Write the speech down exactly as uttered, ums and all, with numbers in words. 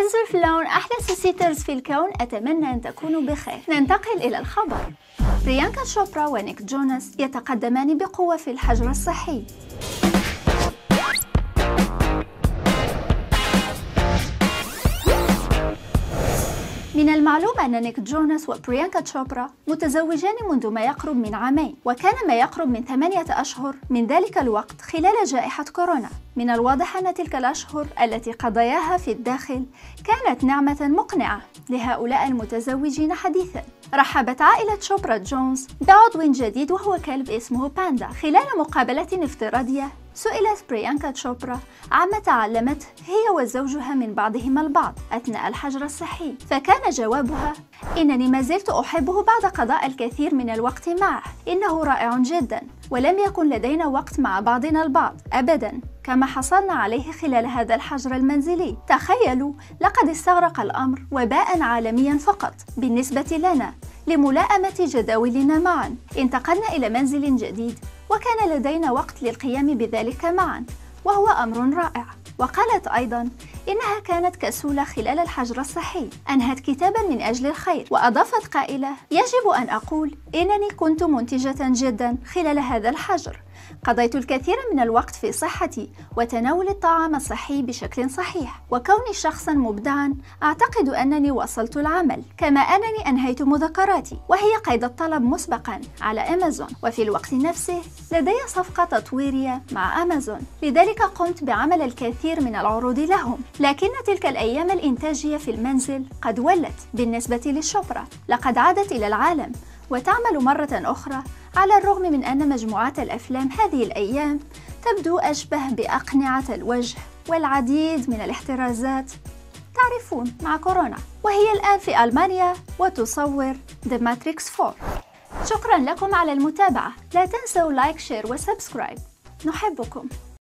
أزرق لون أحدث السيترز في الكون، أتمنى أن تكونوا بخير. ننتقل إلى الخبر. بريانكا تشوبرا ونيك جوناس يتقدمان بقوة في الحجر الصحي. من المعلوم أن نيك جوناس وبريانكا تشوبرا متزوجان منذ ما يقرب من عامين، وكان ما يقرب من ثمانية أشهر من ذلك الوقت خلال جائحة كورونا. من الواضح أن تلك الأشهر التي قضياها في الداخل كانت نعمة مقنعة لهؤلاء المتزوجين حديثاً. رحبت عائلة تشوبرا جونز بعضو جديد وهو كلب اسمه باندا. خلال مقابلة افتراضية سئلت بريانكا تشوبرا عما تعلمته هي وزوجها من بعضهما البعض أثناء الحجر الصحي، فكان جوابها: إنني ما زلت أحبه بعد قضاء الكثير من الوقت معه، إنه رائع جدا، ولم يكن لدينا وقت مع بعضنا البعض أبدا كما حصلنا عليه خلال هذا الحجر المنزلي. تخيلوا، لقد استغرق الأمر وباء عالميا فقط بالنسبة لنا لملائمة جداولنا معا. انتقلنا إلى منزل جديد وكان لدينا وقت للقيام بذلك معا، وهو أمر رائع. وقالت أيضا إنها كانت كسولة خلال الحجر الصحي، أنهت كتابا من أجل الخير، وأضافت قائلة: يجب أن أقول إنني كنت منتجة جدا خلال هذا الحجر، قضيت الكثير من الوقت في صحتي وتناول الطعام الصحي بشكل صحيح، وكوني شخصا مبدعا أعتقد أنني وصلت العمل، كما أنني أنهيت مذكراتي وهي قيد الطلب مسبقا على أمازون، وفي الوقت نفسه لدي صفقة تطويرية مع أمازون، لذلك قمت بعمل الكثير من العروض لهم. لكن تلك الأيام الإنتاجية في المنزل قد ولت بالنسبة للشوبرا، لقد عادت إلى العالم وتعمل مرة أخرى، على الرغم من أن مجموعات الأفلام هذه الأيام تبدو أشبه بأقنعة الوجه والعديد من الاحترازات، تعرفون، مع كورونا. وهي الآن في ألمانيا وتصور The Matrix فور. شكرا لكم على المتابعة، لا تنسوا لايك، شير وسبسكرايب، نحبكم.